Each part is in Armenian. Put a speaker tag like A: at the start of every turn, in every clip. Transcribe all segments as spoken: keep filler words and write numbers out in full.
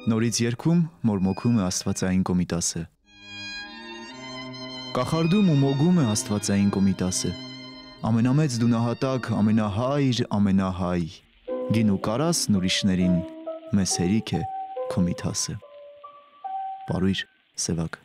A: Նորից երգում մորմոքում է աստվածային կոմիտասը։ Կախարդում ու մոգում է աստվածային կոմիտասը։ Ամենամեծ դունահատակ, ամենահայր, ամենահայ։ Գին ու կարասն ուրիշներին, մեզ հերիք է կոմիտասը։ Պարույր Սևակ։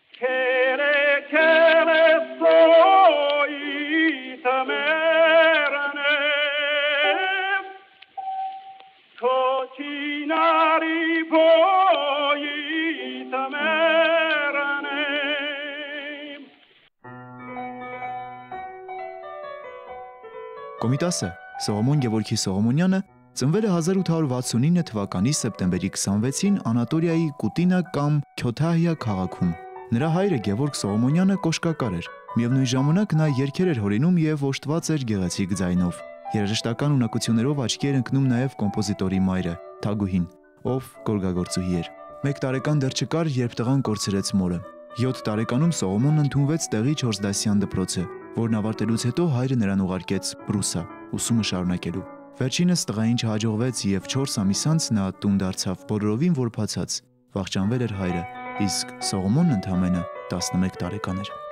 A: Կոմիտասը Սողոմոն Գևորգի Սողոմոնյանը ծնվել է հազար ութ հարյուր վաթսունինը թվականի սեպտեմբերի քսանվեցին Անատոլիայի Կուտինա կամ Քյոթահիա քաղաքում։ Նրա հայրը Գևորգ Սողոմոնյանը կոշկակար էր։ Միևնույն ժամանակ նա երգեր էր հորինում եւ օժտված էր գեղեցիկ ձայնով։ Երաժշտական ունակություններով աչքի էր ընկնում նաեւ կոմպոզիտորի մայրը Թագուհին, ով գորգագործուհի էր։ Մեկ տարեկան դեռ չկար, երբ տղան կորցրեց մորը։ յոթ տարեկանում Սողոմոնն ընդունվեց տեղի չորսդասյան դպրոցը, որն ավարտելուց հետո հայրը նրան ուղարկեց Բրուսա, ուսումը շարունակելու։ Վերջինս տղային չհաջողվեց եւ չորս ամիս անց նա տուն դարձավ բոլորովին որբացած, վախճանվել էր հայրը, իսկ Սողոմոնն ընդամենը տասնմեկ տարեկան էր։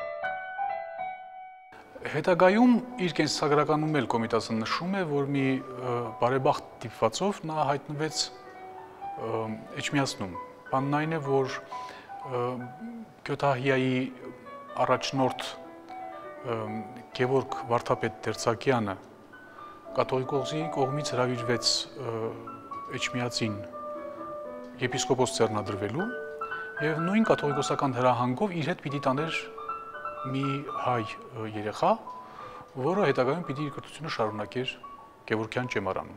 B: Հետագայում իր կենսագրականում էլ Կոմիտասը նշում է, որ մի բարեբախտ դիպվածով նա հայտնվեց Էջմիածնում։ Բանն այն է, որ Քյոթահիայի առաջնորդ Գևորգ Վարդապետ Դերձակյանը կաթողիկոսի կողմից հրավիրվեց Էջմիածին եպիսկոպոս ձեռնադրվելու եւ նույն կաթողիկոսական հրահանգով իր հետ պիտի տաներ մի հայ երեխա, որը հետագայում պիտի իր կրթությունը շարունակեր Գևորգյան ճեմարանում։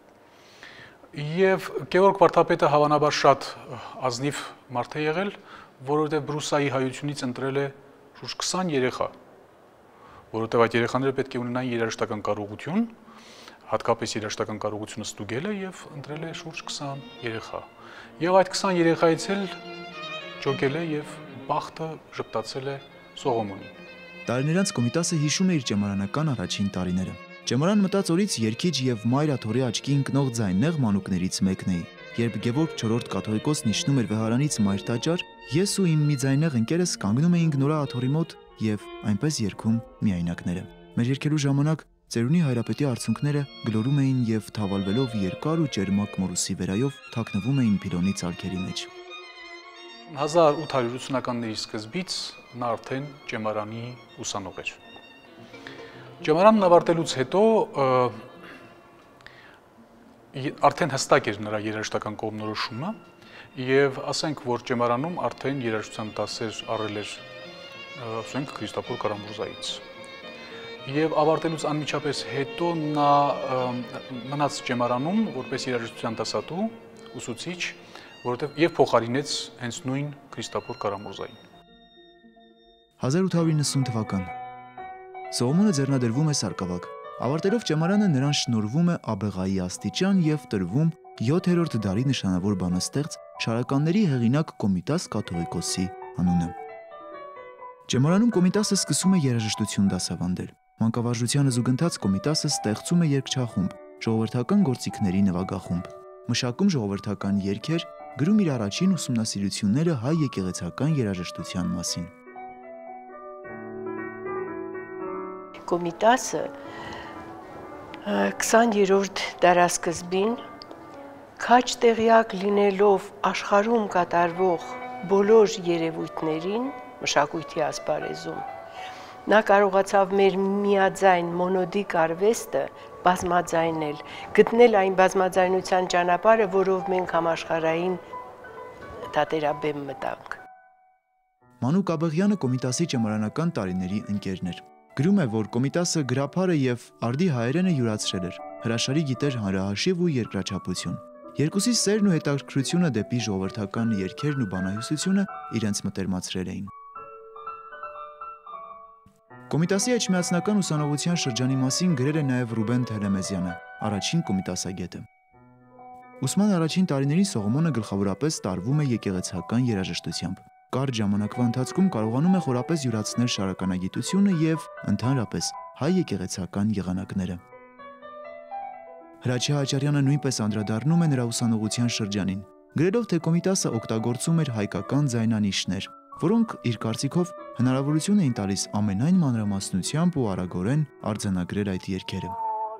B: Եվ Գևորգ Վարդապետը հավանաբար շատ ազնիվ մարդ է եղել, որովհետև Բրուսայի հայությունից ընտրել է շուրջ քսան երեխա, որովհետև այդ երեխաները պետք է ունենային երաժշտական կարողություն, հատկապես երաժշտական կարողությունը ստուգել է եւ ընտրել է շուրջ քսան երեխա։ Եվ այդ քսան երեխայից էլ ճոգել է եւ բախտը ժպտացել է Սողոմոնին։
A: Տարիներ անց Կոմիտասը հիշում է իր ճեմարանական առաջին տարիները։ Ճեմարան մտած օրից երգիչ եւ մայր աթոռի աչքի ընկնող ձայնեղ մանուկներից մեկն էի։ Երբ Գևորգ չորրորդ կաթողիկոսն իջնում էր վեհարանից մայր տաճար, ես ու իմ մի ձայնեղ ընկերս կանգնում էինք նորա աթոռի մոտ եւ այնպես երգում միայնակները։ Մեր երգելու ժամանակ ծերունի հայրապետի արցունքները գլորում էին եւ թավալվելով երկար ու ջերմակ մորուսի վերայով թաքնվում էին փիլոնի ցալքերի մեջ։
B: հազար ութ հարյուր ութսունականների սկզբից նա արդեն ճեմարանի ուսանող էր։ Ճեմարանն ավարտելուց հետո արդեն հստակ էր նրա երաժշտական կողմնորոշումը եւ ասենք, որ ճեմարանում արդեն երաժշտության դասեր առել էր, ասենք, Քրիստոֆոր Կարամուրզայից։ Եվ ավարտելուց անմիջապես հետո նա մնաց ճեմարանում որպես երաժշտության դասատու, ուսուցիչ, որովհետև եւ փոխարինեց հենց նույն Քրիստոֆոր Կարամուրզային։
A: հազար ութ հարյուր իննսուն թվական Սողոմոնը ձեռնադրվում է Սարգսավագ։ Ավարտելով ճեմարանը նրան շնորհվում է Աբեղայի աստիճան եւ տրվում յոթերորդ դարի նշանավոր բանաստեղծ Շարականների հեղինակ Կոմիտաս կաթողիկոսի անունը։ Ճեմարանում Կոմիտասը սկսում է երաժշտություն դասավանդել։ Մանկավարժությանը զուգընթաց Կոմիտասը ստեղծում է երգչախումբ, ժողովրդական գործիքների նվագախումբ, մշակում ժողովրդական երգեր, գրում իր առաջին ուսումնասիրությունները հայ եկեղեցական երաժշտության մասին։
C: Կոմիտասը քսաներորդ դարասկզբին քաջ տեղյակ լինելով աշխարհում կատարվող բոլոր երևույթներին մշակույթի ասպարեզում, նա կարողացավ մեր միաձայն մոնոդիկ արվեստը բազմաձայնել, գտնել այն բազմաձայնության ճանապարհը, որով մենք համաշխարհային թատերաբեմ մտանք։
A: Մանուկ Աբեղյանը Կոմիտասի ճեմարանական տարիների ընկերն էր։ Գրում է, որ Կոմիտասը գրափարը եւ արդի հայերենը յուրացրել էր, հրաշալի գիտեր հանրահաշիվ ու երկրաչափություն։ Երկուսի սերն ու հետաքրքրությունը դեպի ժողովրդական երգերն ու բանահյուսությունը իրենց մտերմացրել էին։ Կոմիտասի էջմիածնական ուսանողության շրջանի մասին գրել է նաև Ռուբեն Թելեմեզյանը, առաջին կոմիտասագետը։ Ուսման առաջին տարիներին Սողոմոնը գլխավորապես տարվում է եկեղեցական երաժշտությամբ։ Կարճ ժամանակվա ընթացքում կարողանում է խորապես յուրացնել շարականագիտությունը եւ ընդհանրապես հայ եկեղեցական եղանակները։ Հրաչյա Աճարյանը նույնպես անդրադառնում է նրա ուսանողության շրջանին։ գրելով, թե Կոմիտասը օգտագործում էր հայկական ձայնանիշներ, որոնք իր կարծիքով հնարավորություն էին տալիս ամենայն մանրամասնությամբ ու արագորեն արձանագրել այդ երգերը։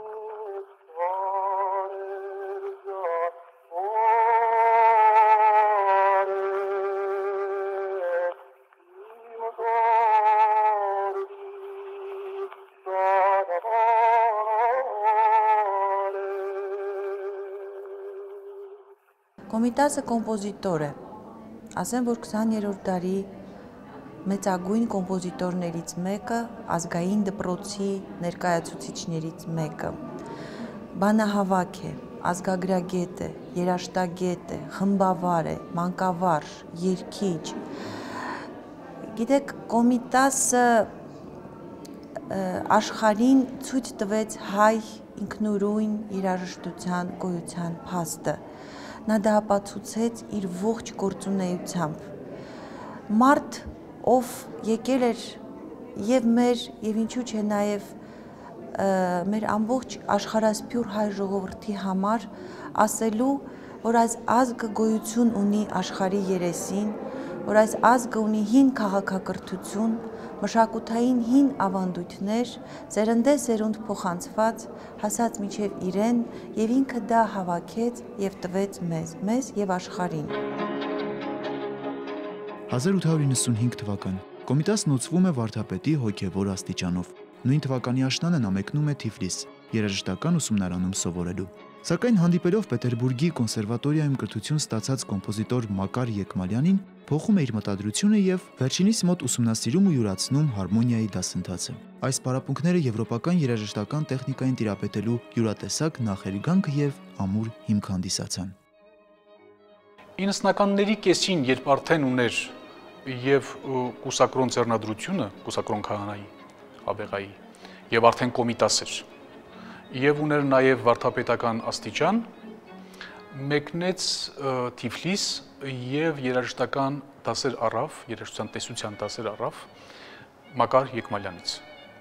D: Կոմիտասը կոմպոզիտոր է, ասեմ, որ քսաներորդ դարի մեծագույն կոմպոզիտորներից մեկը, ազգային դպրոցի ներկայացուցիչներից մեկը, բանահավաք է, ազգագրագետ է, երաժշտագետ է, խմբավար է, մանկավարժ, երգիչ։ Գիտեք, Կոմիտասը աշխարհին ցույց տվեց հայ ինքնուրույն երաժշտության գոյության փաստը։ Նա դա ապացուցեց իր ողջ գործունեությամբ։ Մարդ, ով եկել էր եւ մեր եւ ինչու՞ չէ նաեւ մեր ամբողջ աշխարհասփյուր հայ ժողովրդի համար ասելու, որ այս ազգը գոյություն ունի աշխարհի երեսին, որ այս ազգը ունի հին քաղաքակրթություն, մշակութային հին ավանդույթներ, սերնդե-սերունդ փոխանցված, հասած մինչև իրեն, եւ ինքը դա հավաքեց եւ տվեց մեզ, մեզ եւ աշխարհին։
A: հազար ութ հարյուր իննսունհինգ թվական Կոմիտասն ուցվում է վարդապետի հոգևոր աստիճանով։ Նույն թվականի աշնանը նա մեկնում է Թիֆլիս, երաժշտական ուսումնարանում սովորելու։ Սակայն հանդիպելով Պետերբուրգի կոնսերվատորիայում կրթություն ստացած կոմպոզիտոր Մակար Եկմալյանին, փոխում է իր մտադրությունը եւ վերջինիս մոտ ուսումնասիրում ու յուրացնում հարմոնիայի դասընթացը։ Այս պարապմունքները եվրոպական երաժշտական տեխնիկային տիրապետելու յուրատեսակ նախերգանք եւ ամուր հիմք հանդիսացան։
B: իննսունականների կեսին, երբ արդեն ուներ եւ կուսակրոն ձեռնադրությունը, կուսակրոն քահանայի, աբեղայի, եւ արդեն Կոմիտաս էր, եւ ուներ նաեւ վարդապետական աստիճան, մեկնեց Թիֆլիս եւ երաժշտական դասեր առավ, երաժշտության տեսության դասեր առավ Մակար Եկմալյանից։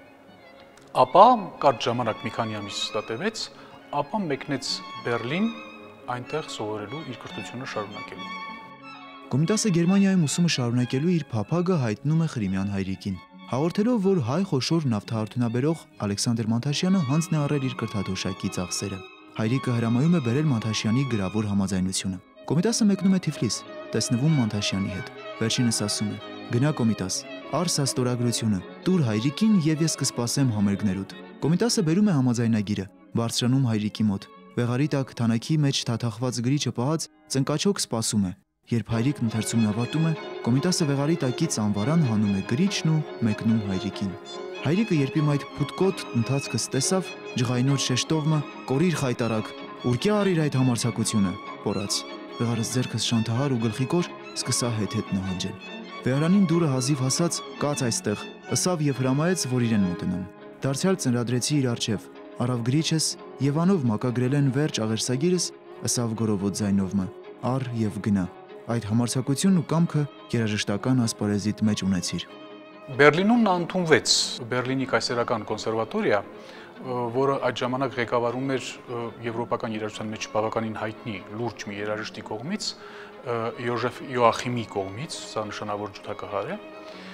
B: Ապա կարճ ժամանակ մի քանի ամիս դա տևեց, ապա մեկնեց Բերլին այնտեղ սովորելու իր կրթությունը շարունակելու։
A: Կոմիտասը Գերմանիայում ուսումը շարունակելու իր փափագը հայտնում է Ղրիմյան հայրիկին, հաղորդելով, որ հայ խոշոր նավթահարդյունաբերող Ալեքսանդր Մանթաշյանը հանձն է առել իր կրթաթոշակի ծախսերը։ Հայրիկը հրամայում է բերել Մանթաշյանի գրավոր համաձայնությունը։ Կոմիտասը մեկնում է Թիֆլիս, տեսնվում Մանթաշյանի հետ։ Վերջինս ասում է. «Գնա Կոմիտաս, առ սա ստորագրությունը, տուր հայրիկին եւ ես կսպասեմ համերգներուդ»։ Կոմիտասը բերում է համաձայնագիրը, բարձրանում հայրիկի մոտ։ Վեղարի տակ թանաքի մեջ թաթախված գրիչը պահած ծնկաչոք սպասում է։ Երբ հայրիկն ընթերցումն ավարտում է, Կոմիտասը վեղարի տակից անվարան հանում է գրիչն ու մեկնում հայրիկին։ Հայրիկը երբ իմ այդ փուտկոտ ընթացքս տեսավ, ջղայնոտ շեշտովը «Կորիր խայտարակ, ուրկյա արիր այդ համարձակությունը», պորած։ Վեղարս ձեռքս շանթահար ու գլխիկոր սկսա հետ-հետ նահանջել։ Վեհարանին դուրը հազիվ հասած «Կաց այստեղ», ըսավ եւ հրամայեց, որ իրեն մոտենամ։ Դարձյալ ծնրադրեցի իր առջև, առավ գրիչս եւ անով մակագրել են վերջ աղերսագիրս, ըսավ գորովոտ ձայնովը. «Առ եւ գնա»։ Այդ համարձակությունն ու կամքը երաժշտական ասպարեզիդ մեջ ունեցիր։
B: Բերլինում նա ընդունվեց Բերլինի կայսերական կոնսերվատորիա, որը այդ ժամանակ ղեկավարում էր եվրոպական երաժշտության մեջ բավականին հայտնի լուրջ մի երաժշտի կողմից, Յոժեֆ Յոախիմի կողմից, սա նշանավոր ջութակահար է,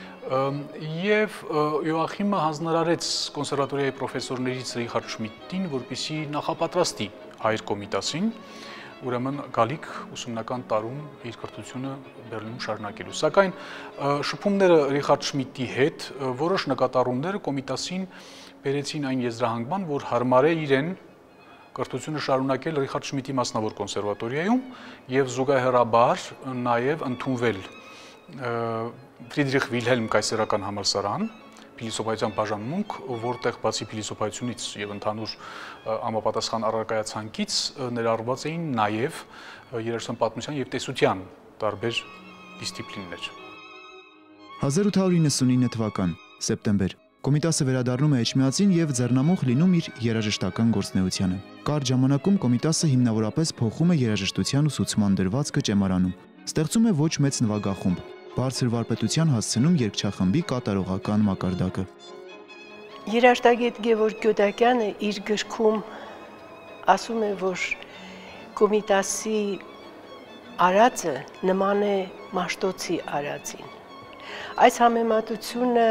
B: եւ Յոախիմը հանձնարարեց կոնսերվատորիայի պրոֆեսորներից Ռիխարդ Շմիդտին, որպեսզի նախապատրաստի հայր Կոմիտասին, ուրեմն գալիք ուսումնական տարում իր կրթությունը Բերլինում շարունակելու։ Սակայն շփումները Ռիխարդ Շմիդտի հետ որոշ նկատառումները Կոմիտասին բերեցին այն եզրահանգման, որ հարմար է իրեն կրթությունը շարունակել Ռիխարդ Շմիդտի մասնավոր կոնսերվատորիայում եւ զուգահեռաբար նաեւ ընդունվել Ֆրիդրիխ Վիլհելմ կայսերական համալսարան, փիլիսոփայության բաժանմունք, որտեղ բացի փիլիսոփայությունից եւ ընդհանուր համապատասխան առարկայացանկից ներառված էին նաեւ երաժշտության պատմության եւ տեսության տարբեր դիսցիպլիններ։
A: հազար ութ հարյուր իննսունինը թվական սեպտեմբեր Կոմիտասը վերադառնում է Էջմիածին եւ ձեռնամուխ լինում իր երաժշտական գործունեությանը։ Կարճ ժամանակում Կոմիտասը հիմնավորապես փոխում է երաժշտության ուսուցման դրվածքը ճեմարանում։ Ստեղծում է ոչ մեծ նվագախումբ, բարձր վարպետության հասցնում երգչախմբի կատարողական մակարդակը։
C: Երաժշտագետ Գևորգ Գյոդակյանը իր գրքում ասում է, որ Կոմիտասի արածը նման է Մաշտոցի արածին։ Այս համեմատությունը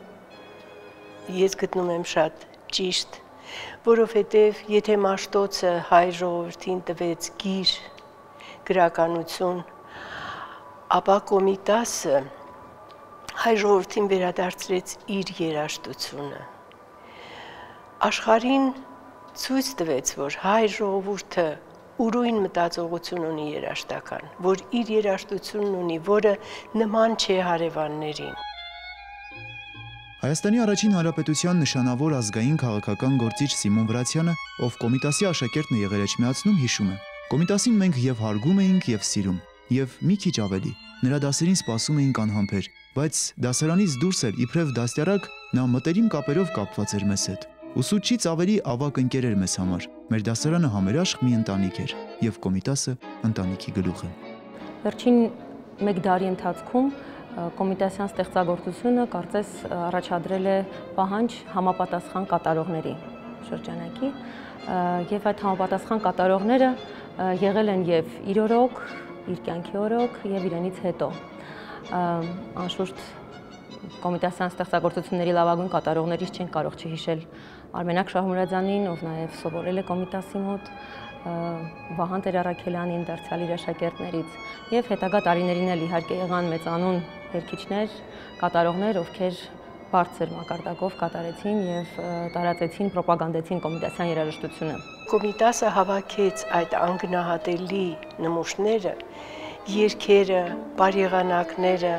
C: ես գտնում եմ շատ ճիշտ, որովհետև եթե Մաշտոցը հայ ժողովրդին տվեց գիր, գրականություն, ապա Կոմիտասը հայ ժողովրդին վերադարձրեց իր երաժշտությունը։ Աշխարհին ցույց տվեց, որ հայ ժողովուրդը ուրույն մտածողություն ունի երաժշտական, որ իր երաժշտությունն ունի, որը նման չէ հարևաններին։
A: Հայաստանի առաջին հանրապետության նշանավոր ազգային քաղաքական գործիչ Սիմոն Վրացյանը, ով Կոմիտասի աշակերտն է եղել Էջմիածնում, հիշում է. Կոմիտասին մենք եւ հարգում էինք եւ սիրում, եւ մի քիչ ավելի։ Նրա դասերին սպասում էինք անհամբեր, բայց դասարանից դուրս էլ իբրև դաստիարակ նա մտերիմ կապերով կապված էր մեզ հետ։ Ուսուցչից ավելի ավագ ընկեր էր մեզ համար։ Մեր դասարանը համերաշխ մի ընտանիք էր, եւ Կոմիտասը ընտանիքի գլուխը։
E: Վերջին մեկ դարի ընթացքում Կոմիտասյան ստեղծագործությունը կարծես առաջադրել է պահանջ համապատասխան կատարողների շրջանակի, եւ այդ համապատասխան կատարողները եղել են եւ իր օրոք, իր կյանքի օրոք եւ իրենից հետո։ Անշուշտ Կոմիտասյան ստեղծագործությունների լավագույն կատարողներից չեն կարող չհիշել Արմենակ Շահմուրադյանին, ով նաև սովորել է Կոմիտասի մոտ, Վահան Տեր-Առաքելյանին, դարձյալ իր աշակերտներից, եւ հետագա տարիներին էլ իհարկե եղան մեծանուն երգիչներ, կատարողներ, ովքեր բարձր մակարդակով կատարեցին եւ տարածեցին, պրոպագանդեցին Կոմիտասյան երաժշտությունը։
C: Կոմիտասը հավաքեց այդ անգնահատելի նմուշները, երգերը, բարեղանակները,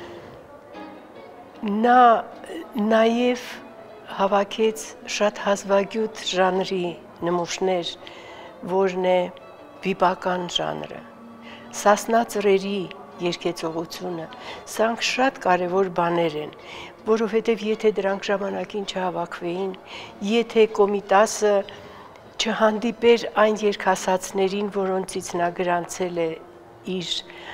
C: նա նաև հավաքեց շատ հազվագյուտ ժանրի նմուշներ, որն է վիպական ժանրը, Սասնա ծռերի երգեցողությունը, սրանք շատ կարևոր բաներ են, որովհետև եթե դրանք ժամանակին չհավաքվեին, եթե Կոմիտասը չհանդիպեր այն երգասացներին, որոնցից նա գրանցել է իր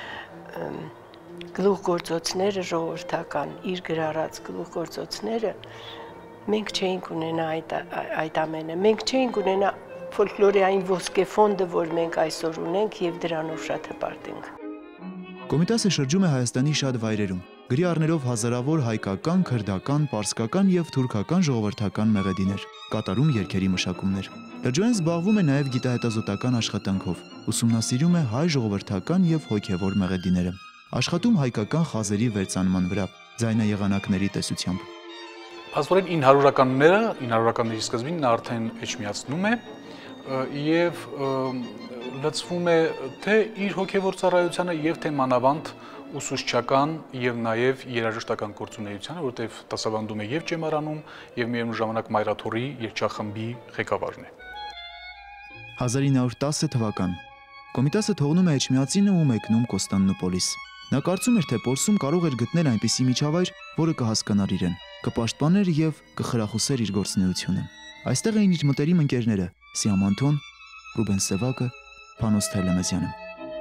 C: գլուխգործոցները ժողովրդական, իր գրառած գլուխգործոցները, մենք չէինք ունենա այդ, այդ ամենը, մենք չէինք ունենա ֆոլկլորիային ոսկե ֆոնդը, որ մենք այսօր ունենք եւ դրանով շատ հպարտ ենք։
A: Կոմիտասը շրջում է Հայաստանի շատ վայրերում, գրի առնելով հազարավոր հայկական, քրդական, պարսկական եւ թուրքական ժողովրդական մեղեդիներ, կատարում երգերի մշակումներ։ Լրջորեն զբաղվում է նաեւ գիտահետազոտական աշխատանքով, ուսումնասիրում է հայ ժողովրդական եւ հոգեվոր մեղեդիները, աշխատում հայկական խազերի վերծանման վրա, ձայնաեղանակների տեսությամբ։
B: Փաստորեն ինը հարյուրականները, ինը հարյուրականների սկզբին նա արդեն Էջմիածնում է եւ լցվում է թե իր հոգեվոր ծառայությանը եւ թե մանավանդ ուսուցչական եւ նաեւ երաժշտական գործունեությանը, որտեղ դասավանդում է եւ Ճեմարանում եւ միևնույն ժամանակ Մայրաթորի երգչախմբի ղեկավարն է։
A: հազար ինը հարյուր տասը թվական Կոմիտասը թողնում է Էջմիածինը ու մեկնում Կոստանդնուպոլիս։ Նա կարծում էր, թե Պոլսում կարող էր գտնել այնպիսի միջավայր, որը կհասկանար իրեն, կպաշտպաներ եւ կխրախուսեր իր գործունեությունը։ Այստեղ էին իր մտերիմ ընկերները՝ Սիամ Անթոն, Ռուբեն Սևակը, Փանոս Թելեմեզյանը։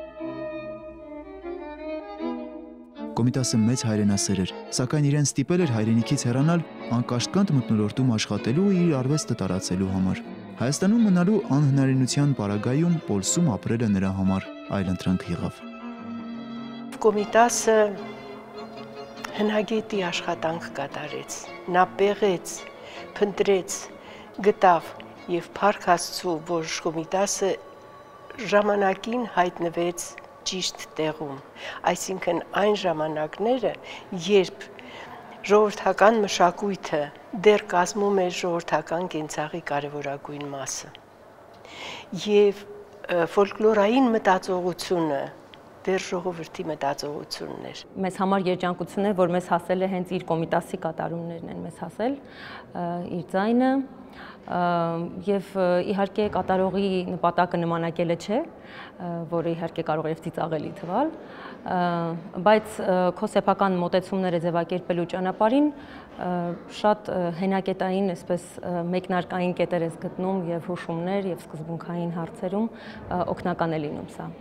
A: Կոմիտասը մեծ հայրենասեր էր, սակայն իրեն ստիպել էր հայրենիքից հեռանալ անկաշկանդ մթնոլորտում աշխատելու ու իր արվեստը տարածելու համար։ Հայաստանում մնալու անհնարինության պարագայում Պոլսում ապրելը նրա համար այլընտրանք եղավ։
C: Կոմիտասը հնագետի աշխատանք կատարեց, նա պեղեց, փնտրեց, գտավ եւ փառք Աստծո, որ Կոմիտասը ժամանակին հայտնվեց ճիշտ տեղում, այսինքն այն ժամանակները, երբ ժողովրդական մշակույթը դեռ կազմում էր ժողովրդական կենցաղի կարևորագույն մասը եւ ֆոլկլորային մտածողությունը դեռ ժողովրդի մտածողությունն էր։
E: Մեզ համար երջանկություն է, որ մեզ հասել է հենց իր Կոմիտասի կատարումներն են մեզ հասել, իր ձայնը, եւ իհարկե կատարողի նպատակը նմանակելը չէ, որը իհարկե կարող է ծիծաղելի թվալ, բայց քո սեփական մոտեցումները ձևակերպելու ճանապարհին շատ հենակետային, այսպես մեկնարկային կետեր ես գտնում եւ հուշումներ եւ սկզբունքային հարցերում օգնական է լինում սա։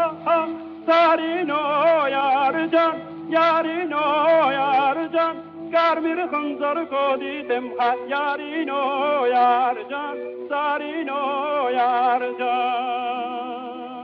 F: Yarino yarcan, yarino yarcan, Կարմիր խնձոր կոդիտեմ հայարինո յարջան, սարինո յարջան։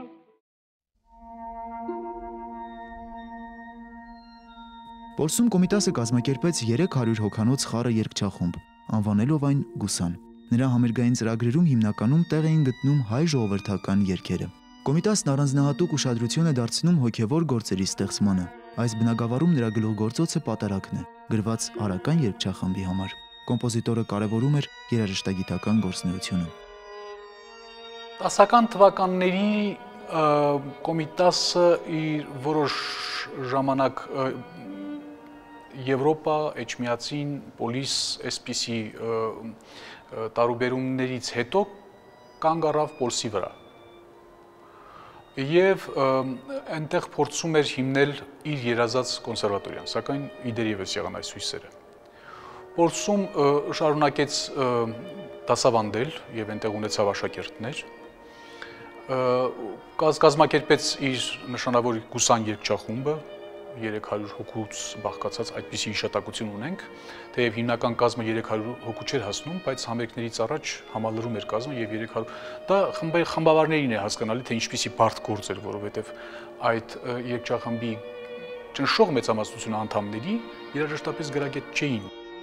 A: Պոլսում Կոմիտասը կազմակերպեց երեք հարյուր հոգանոց խառը երգչախումբ, անվանելով այն Գուսան։ Նրա համերգային ծրագրերում հիմնականում տեղ էին գտնում հայ ժողովրդական երգերը։ Կոմիտասն առանձնահատուկ ուշադրություն է դարձնում հոգևոր գործերի ստեղծմանը։ Այս բնագավառում նրա գլուխգործոցը պատարագն է, գրված արական երգչախմբի համար։ Կոմպոզիտորը կարևորում էր երաժշտագիտական գործունեությունը։
B: Տասական թվականների Կոմիտասը իր որոշ ժամանակ Եվրոպա, Էջմիածին, Պոլիս, այսպիսի տարուբերումներից հետո կանգ առավ Պոլսի վրա։ Եվ այնտեղ փորձում էր հիմնել իր երազած կոնսերվատորիան, սակայն իդերևս եղան այս հույսերը։ Պոլսում շարունակեց դասավանդել եւ այնտեղ ունեցավ աշակերտներ։ Կազմակերպեց իր նշանավոր Գուսան երգչախումբը, երեք հարյուր հոգուց բաղկացած այդպիսի հիշատակություն ունենք, թեև հիմնական կազմը երեք հարյուր հոգու չէր հասնում, բայց համերգներից առաջ համալրում էր կազմը եւ երեք հարյուր։ Դա խմբավարներին է հասկանալի, թե ինչպիսի բարդ գործ էր, որովհետեւ այդ երգչախմբի ճնշող մեծամասնությունը անդամների երաժշտապես գրագետ չէին։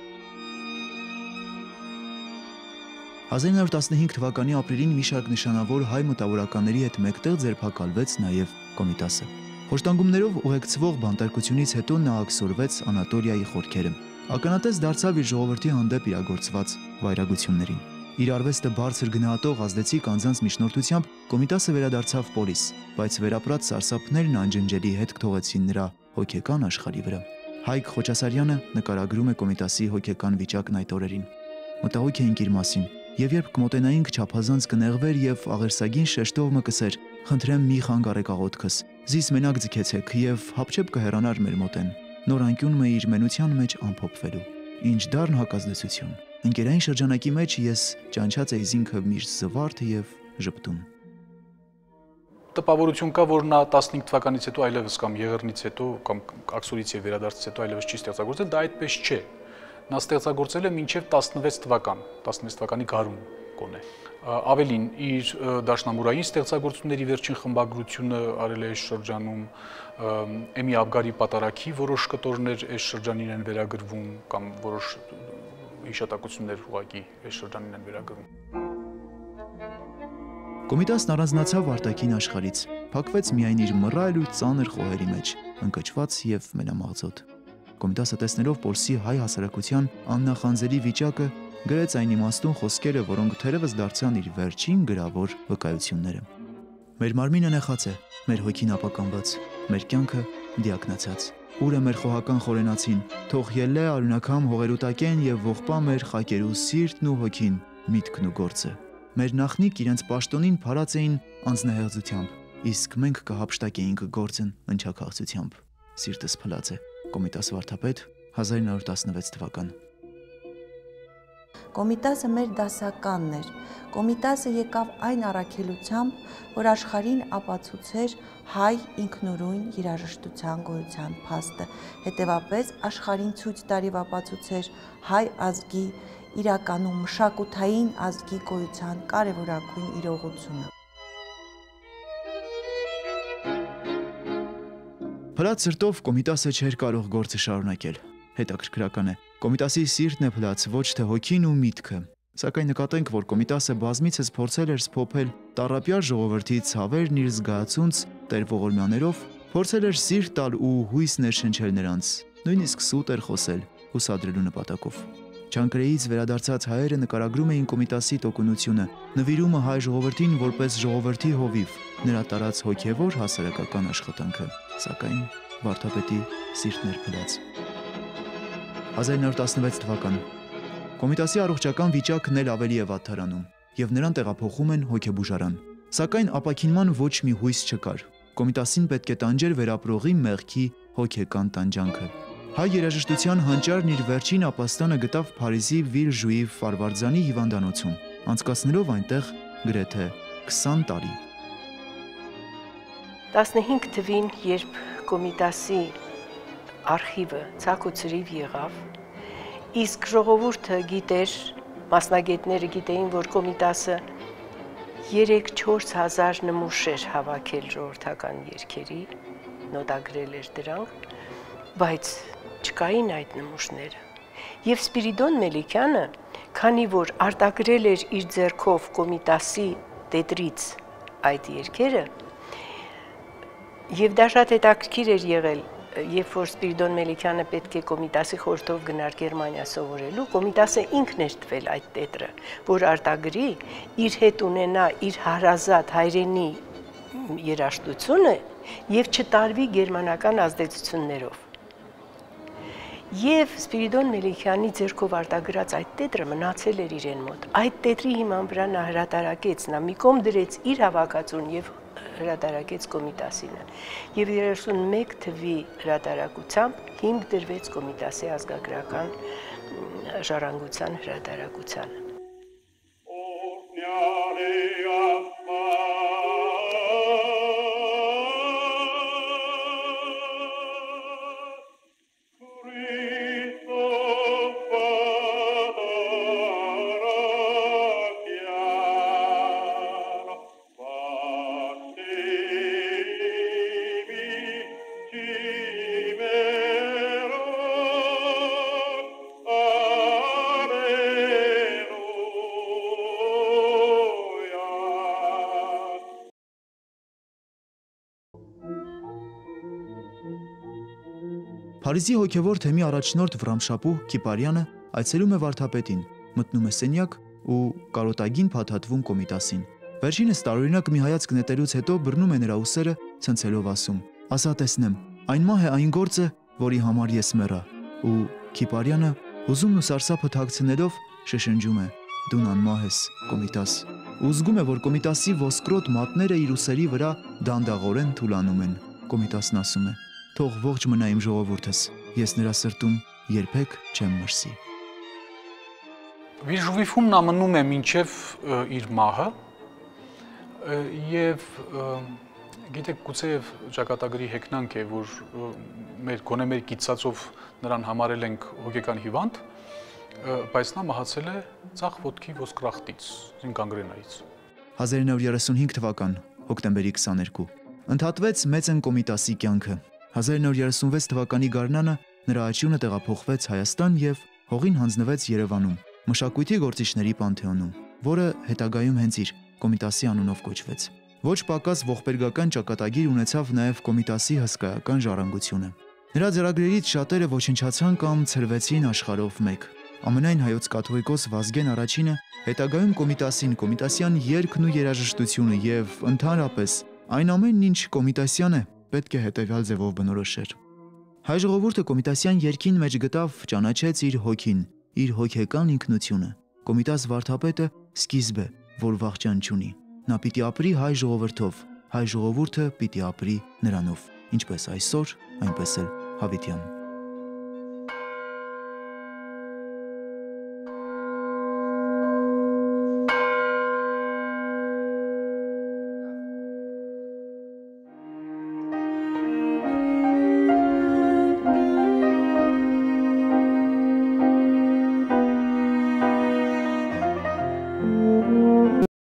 A: հազար նույնսուն տասնհինգ թվականի ապրիլին մի շարք նշանավոր հայ մտավորականների հետ մեկտեղ ձերբակալվեց նաեւ Կոմիտասը։ Խոշտանգումներով ուղեկցվող բանտարկությունից հետո նա աքսորվեց Անատոլիայի խորքերը։ Ականատես դարձավ իր ժողովրդի հանդեպ իրագործված վայրագություններին։ Իր արվեստը բարձր գնահատող ազդեցիկ անձանց միջնորդությամբ Կոմիտասը վերադարձավ Պոլիս, բայց վերապրած սարսափներն անջնջելի հետք թողեցին նրա հոգեկան աշխարհի վրա։ Հայկ Խոչասարյանը նկարագրում է Կոմիտասի հոգեկան վիճակն այդ օրերին։ Մտահոգ էինք իր մասին, եւ երբ կմոտենայինք չափազանց կնեղվեր եւ աղերսագին շեշտով մը կսեր. «Խնդրեմ մի խանգարեք աղոթքս, զիս մենակ ձգեցեք եւ հապչեպ կհեռանար մեր մոտեն»։ Նոր անկյունում է իր մենության մեջ ամփոփվելու։ Ինչ դառն հակազդեցություն։ Ընկերային շրջանակի մեջ ես ճանչած էի զինքը միշտ զվարթ եւ ժպտում։
B: Տպավորություն կա, որ նա տասնհինգ թվականից հետո այլևս կամ Եղեռնից հետո կամ Աքսորից եւ վերադարձից հետո այլևս չի ստեղծագործել, դա այդպես չէ։ Նա ստեղծագործել է մինչև տասնվեց թվական, տասնվեց թվականի գարուն կոնե։ Ավելին, իր դաշնամուրային ստեղծագործությունների վերջին խմբագրությունը արել է այս շրջանում, Էմի Աբգարի պատարագի որոշ կտորներ այս շրջանին են վերագրվում կամ որոշ հիշատակություններ ուղղակի այս շրջանին են վերագրվում։
A: Կոմիտասն առանձնացավ արտաքին աշխարհից, փակվեց միայն իր մռայլ ու ծանր խոհերի մեջ, ընկճված եւ մենամաղձոտ։ Կոմիտասը տեսնելով Պոլսի հայ հասարակության աննախանձելի վիճակը, գրեց այն իմաստուն խոսքերը, որոնք թերևս դարձան իր վերջին գրավոր վկայությունները։ Մեր մարմինը նեխած է, մեր հոգին ապականված, մեր կյանքը դիակնացած։ Ուր է մեր խոհական խորենացին, թող ելլե արյունակամ հողերուտակեն եւ ողբա մեր խակերու սիրտն ու հոգին, միտքն ու գործը։ Մեր նախնիկ իրենց պաշտոնին փարած էին անձնահեղձությամբ, իսկ մենք կհապշտակեինք գործն ընչաքաղցությամբ։ Սիրտս փլած է։ Կոմիտաս վարդապետ հազար նույնսուն տասնվեց թվական։
D: Կոմիտասը մեր դասականն էր։ Կոմիտասը եկավ այն առաքելությամբ, որ աշխարհին ապացուցեր հայ ինքնուրույն երաժշտության գոյության փաստը, հետևապես աշխարհին ցույց տարի ապացուցեր հայ ազգի իրականում մշակութային ազգի գոյության կարևորագույն իրողությունը։
A: Փլած սրտով Կոմիտասը չէր կարող գործը շարունակել։ Հետաքրքրական է, Կոմիտասի սիրտն է փլած, ոչ թե հոգին ու միտքը։ Սակայն նկատենք, որ Կոմիտասը բազմիցս փորձել էր սփոփել տառապյալ ժողովրդի ցավերն իր զգացունց տեր ողորմյաներով, փորձել էր սիրտ տալ ու հույս ներշնչել նրանց, նույնիսկ սուտ էր խոսել, հուսադրելու նպատակով։ Չանկրեից վերադարձած հայերը նկարագրում էին Կոմիտասի տոկունությունը, նվիրումը հայ ժողովրդին որպես ժողովրդի հովիվ, նրա տարած հոգևոր հասարակական աշխատանքը, սակայն վարդապետի սիրտն էր փլած։ հազար նույնսուն տասնվեց թվական։ Կոմիտասի առողջական վիճակն էլ ավելի է վատթարանում, եւ նրան տեղափոխում են հոգեբուժարան։ Սակայն ապաքինման ոչ մի հույս չկար։ Կոմիտասին պետք է տանջեր վերապրողի մեղքի հոգեկան տանջանքը։ Հայ երաժշտության հանճարն իր վերջին ապաստանը գտավ Փարիզի Վիլժուի Ֆարվարձանի հիվանդանոցում, անցկացնելով այնտեղ գրեթե քսան տարի։
C: տասնհինգ թվին, երբ Կոմիտասի արխիվը ցակուցրիվ եղավ, Իսկ ժողովուրդը գիտեր, մասնագետները գիտեին, որ Կոմիտասը երեք-չորս հազար նմուշ էր հավաքել ժողովրդական երգերի, նոտագրել էր դրանք, բայց չկային այդ նմուշները։ Եվ Սպիրիդոն Մելիքյանը, քանի որ արտագրել էր իր ձեռքով Կոմիտասի տետրից այդ երգերը, եւ դա շատ հետաքրքիր էր եղել, երբ որ Սպիրիդոն Մելիքյանը պետք է Կոմիտասի խորհրդով գնար Գերմանիա սովորելու, Կոմիտասը ինքն էր տվել այդ տետրը, որ արտագրի, իր հետ ունենա իր հարազատ հայրենի երաժշտությունը եւ չտարվի գերմանական ազդեցություններով։ Եվ Սպիրիդոն Մելիքյանի ձեռքով արտագրած այդ տետրը մնացել էր իրեն մոտ։ Այդ տետրի հիման վրա նա հրատարակեց, նա մի կողմ դրեց իր հավաքածուն եւ հրատարակեց Կոմիտասինը։ Եվ երեսունմեկ թվի հրատարակությամբ հիմք դրվեց Կոմիտասի ազգագրական ժառանգության հրատարակությանը։
A: Փարիզի հոգևոր թեմի առաջնորդ Վրամշապուհ Կիպարյանը այցելում է վարդապետին, մտնում է սենյակ ու կարոտագին փաթաթվում Կոմիտասին։ Վերջինս տարօրինակ մի հայացք նետելուց հետո բռնում է նրա ուսերը, ցնցելով ասում. «Ասա տեսնեմ, այն մահ է այն գործը, որի համար ես մեռա»։ Ու Կիպարյանը հուզումն ու սարսափը թաքցնելով շշնջում է. «Դու անմահ ես, Կոմիտաս»։ Ու զգում է, որ Կոմիտասի ոսկրոտ մատները իր ուսերի վրա դանդաղորեն թուլանում են։ Կոմիտասն ասում է. «Թող ողջ մնա իմ ժողովուրդս, ես նրա սրտում երբեք չեմ մրսի»։
B: Վիժուվիֆում նա մնում է մինչև իր մահը եւ գիտեք, գուցեև ճակատագրի հեքնանք է, որ մեր գոնե մեր կիցածով նրան համարել ենք հոգեկան հիվանդ, բայց նա մահացել է ցախ ոտքի ոսկրախտից, զինգանգրենայից։
A: հազար ինը հարյուր երեսունհինգ թվական հոկտեմբերի քսաներկու ընդհատվեց Մեծն Կոմիտասի կյանքը։ հազար ինը հարյուր երեսունվեց թվականի գարնանը նրա աճյունը տեղափոխվեց Հայաստան եւ հողին հանձնվեց Երևանում, մշակույթի գործիչների պանթեոնում, որը հետագայում հենց իր Կոմիտասի անունով կոչվեց։ Ոչ պակաս ողբերգական ճակատագիր ունեցավ նաեւ Կոմիտասի հսկայական ժառանգությունը։ Նրա ծրագրերից շատերը ոչնչացան կամ ցրվեցին աշխարհով մեկ։ Ամենայն հայոց կաթողիկոս Վազգեն առաջինը հետագայում Կոմիտասին, Կոմիտասյան երգն ու երաժշտությունը եւ ընդհանրապես այն ամենն, ինչ Կոմիտասյան է, պետք է հետևյալ ձևով բնորոշեր։ Հայ ժողովուրդը Կոմիտասյան երգին մեջ գտավ, ճանաչեց իր հոգին, իր հոգեկան ինքնությունը։ Կոմիտաս վարդապետը սկիզբ է, որ վախճան չունի։ Նա պիտի ապրի հայ ժողովրդով, հայ ժողովուրդը պիտի ապրի նրանով, ինչպես այսօր, այնպես էլ հավիտյան։